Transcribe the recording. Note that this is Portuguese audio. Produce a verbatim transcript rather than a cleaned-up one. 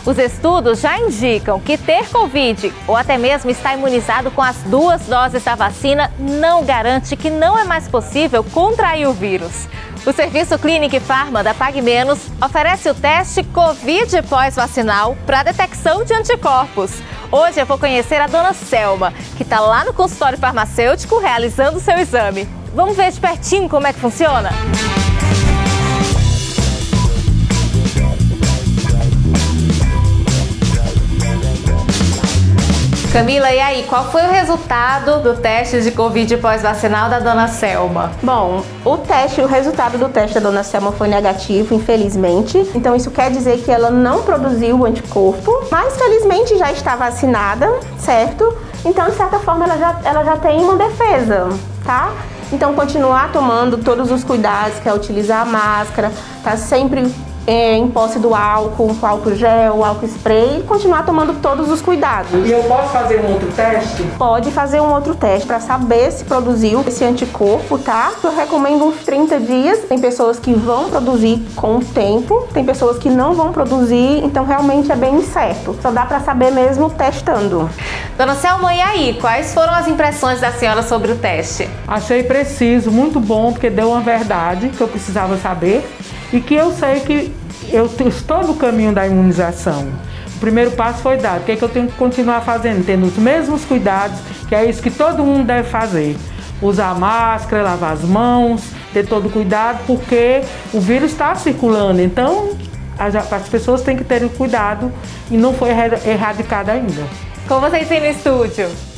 Os estudos já indicam que ter Covid ou até mesmo estar imunizado com as duas doses da vacina não garante que não é mais possível contrair o vírus. O Serviço Clínica e Farma da Pague Menos oferece o teste Covid pós-vacinal para detecção de anticorpos. Hoje eu vou conhecer a dona Selma, que está lá no consultório farmacêutico realizando o seu exame. Vamos ver de pertinho como é que funciona? Camila, e aí, qual foi o resultado do teste de Covid pós-vacinal da dona Selma? Bom, o teste, o resultado do teste da dona Selma foi negativo, infelizmente. Então isso quer dizer que ela não produziu o anticorpo, mas felizmente já está vacinada, certo? Então, de certa forma, ela já, ela já tem uma defesa, tá? Então, continuar tomando todos os cuidados, que é utilizar a máscara, tá sempre É, em posse do álcool, álcool gel, álcool spray, e continuar tomando todos os cuidados. E eu posso fazer um outro teste? Pode fazer um outro teste para saber se produziu esse anticorpo, tá? Eu recomendo uns trinta dias. Tem pessoas que vão produzir com o tempo, tem pessoas que não vão produzir, então realmente é bem incerto. Só dá para saber mesmo testando. Dona Selma, e aí, quais foram as impressões da senhora sobre o teste? Achei preciso, muito bom, porque deu uma verdade que eu precisava saber e que eu sei que eu estou no caminho da imunização. O primeiro passo foi dado. O que é que eu tenho que continuar fazendo? Tendo os mesmos cuidados, que é isso que todo mundo deve fazer. Usar máscara, lavar as mãos, ter todo cuidado, porque o vírus está circulando. Então, as pessoas têm que ter cuidado e não foi erradicado ainda. Com vocês aí no estúdio.